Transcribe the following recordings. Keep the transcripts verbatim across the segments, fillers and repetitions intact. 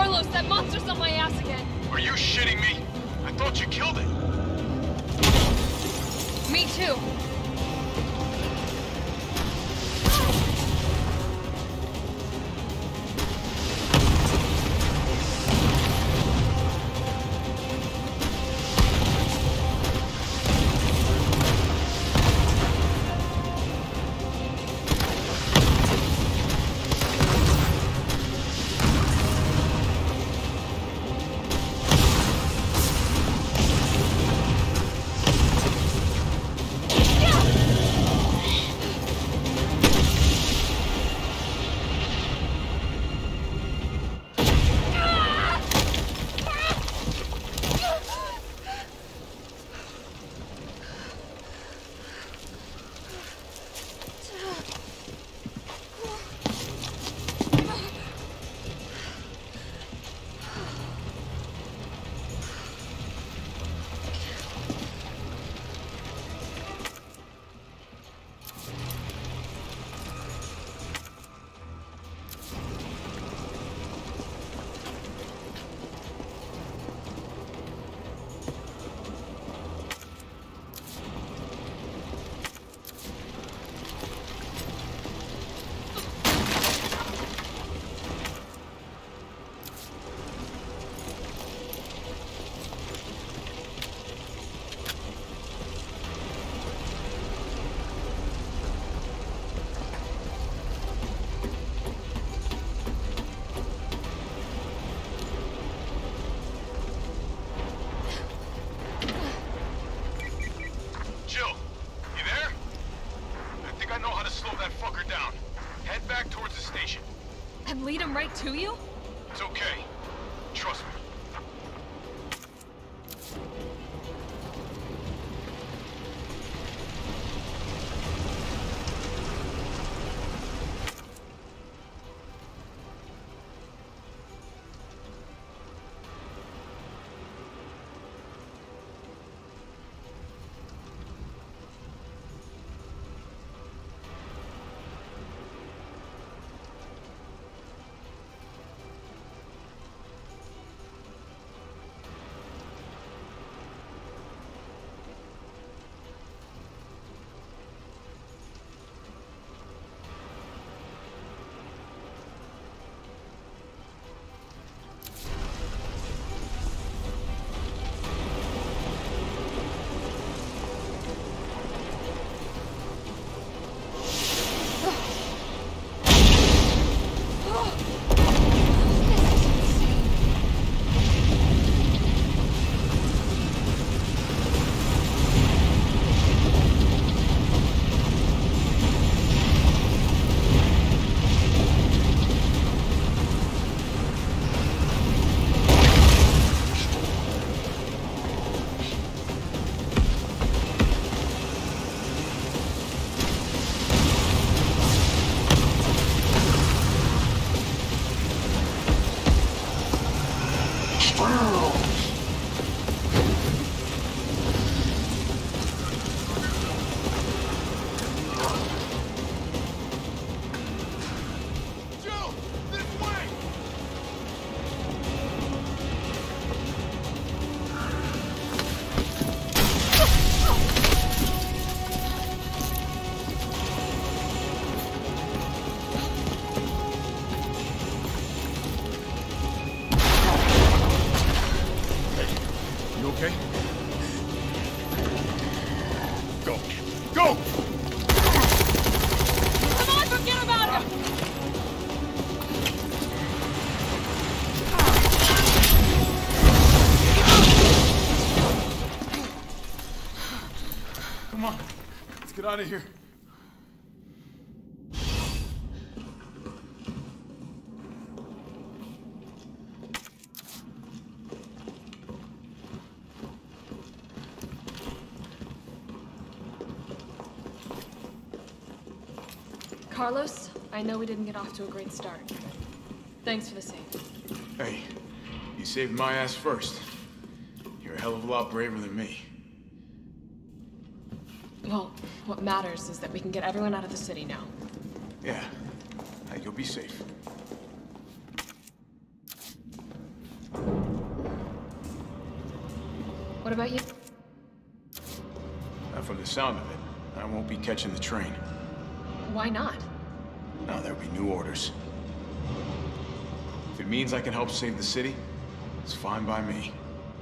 Carlos, that monster's on my ass again. Are you shitting me? I thought you killed it. Me too. And lead him right to you? It's okay. Trust me. Get out of here. Carlos, I know we didn't get off to a great start. Thanks for the save. Hey, you saved my ass first. You're a hell of a lot braver than me. Well, what matters is that we can get everyone out of the city now. Yeah. Hey, you'll be safe. What about you? Uh, from the sound of it, I won't be catching the train. Why not? No, there'll be new orders. If it means I can help save the city, it's fine by me.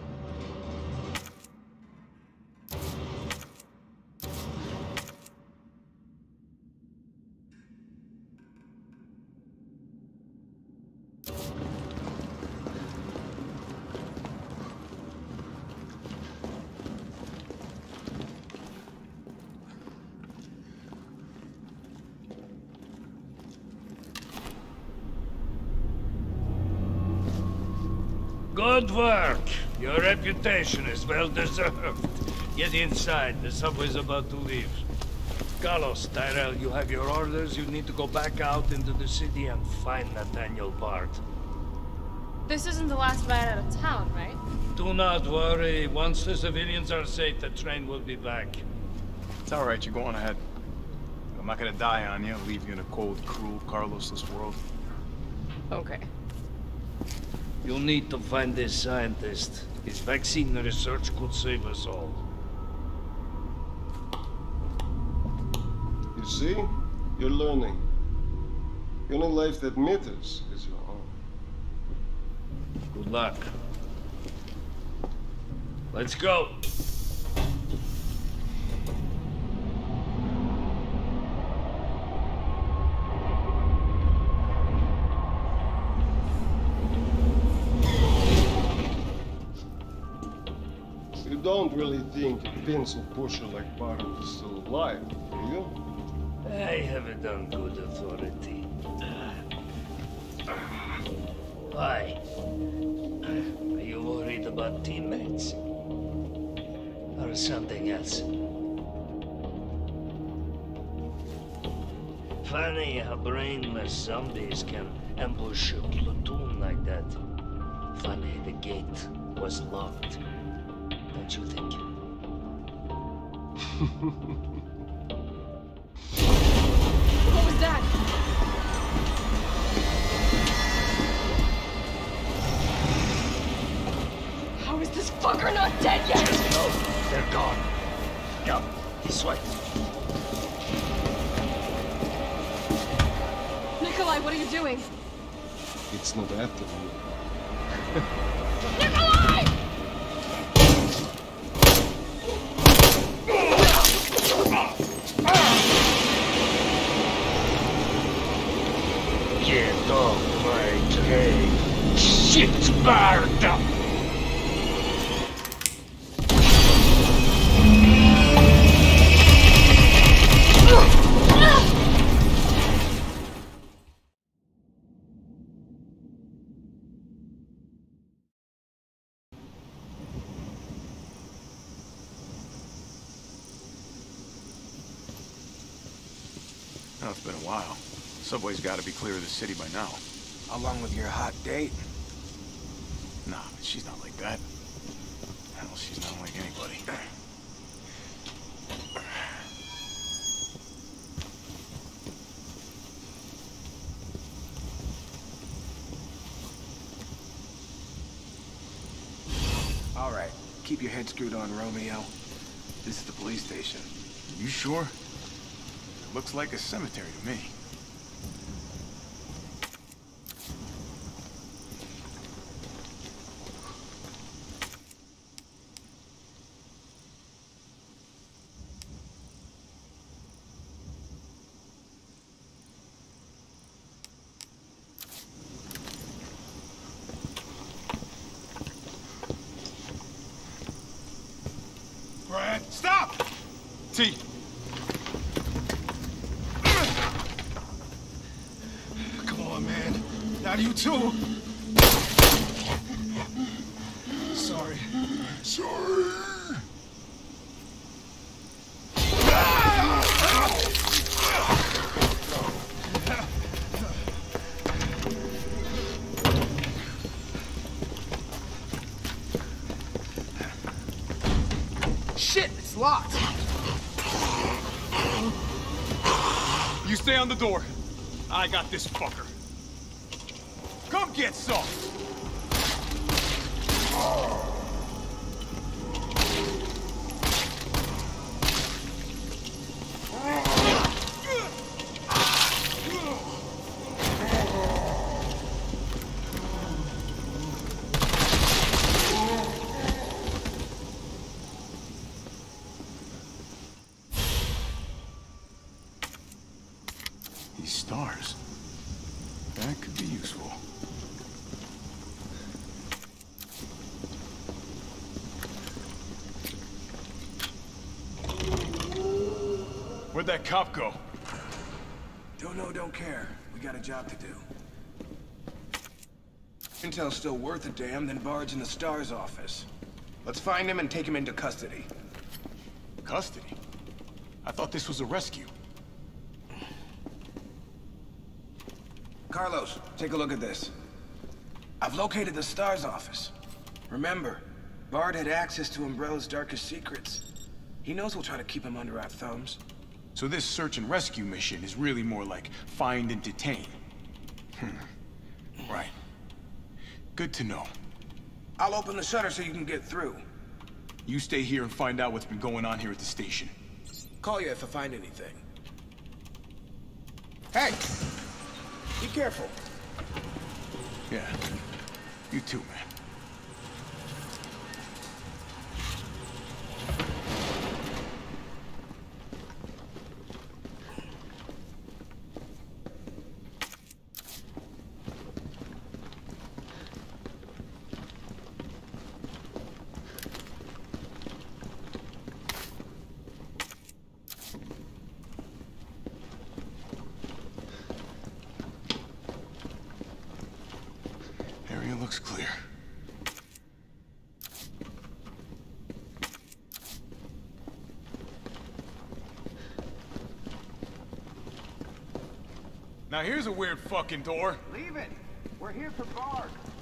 Good work. Your reputation is well deserved. Get inside. The subway's about to leave. Carlos, Tyrell, you have your orders. You need to go back out into the city and find Nathaniel Bard. This isn't the last ride out of town, right? Do not worry. Once the civilians are safe, the train will be back. It's all right, you go on ahead. I'm not gonna die on you, leave you in a cold, cruel, Carlosless world. Okay. You'll need to find this scientist. His vaccine research could save us all. You see? You're learning. The only life that matters is your own. Good luck. Let's go. You don't really think a pencil pusher like Bard is still alive, do you? I have it on good authority. Why? Are you worried about teammates? Or something else? Funny how brainless zombies can ambush a platoon like that. Funny the gate was locked. Don't you think? What was that? How is this fucker not dead yet? Just know they're gone. Yup, this way. Nikolai, what are you doing? It's not after you. Nikolai! Get off my train. Shit, Sparta! Oh, it's been a while. Subway's gotta be clear of the city by now. Along with your hot date? Nah, she's not like that. Hell, she's not like anybody. All right, keep your head screwed on, Romeo. This is the police station. You sure? It looks like a cemetery to me. Brad, stop! T. Come on, man. Not you too. Sorry. Sorry. Shit, it's locked. You stay on the door. I got this fucker. Come get some. These stars. That could be useful. Where'd that cop go? Don't know, don't care. We got a job to do. Intel's still worth a damn, then Bard's in the STARS office. Let's find him and take him into custody. Custody? I thought this was a rescue. Carlos, take a look at this. I've located the STARS office. Remember, Bard had access to Umbrella's darkest secrets. He knows we'll try to keep him under our thumbs. So this search and rescue mission is really more like find and detain. Hmm. Right. Good to know. I'll open the shutter so you can get through. You stay here and find out what's been going on here at the station. Call you if I find anything. Hey! Be careful. Yeah. You too, man. Area looks clear. Now here's a weird fucking door. Leave it! We're here for Bard.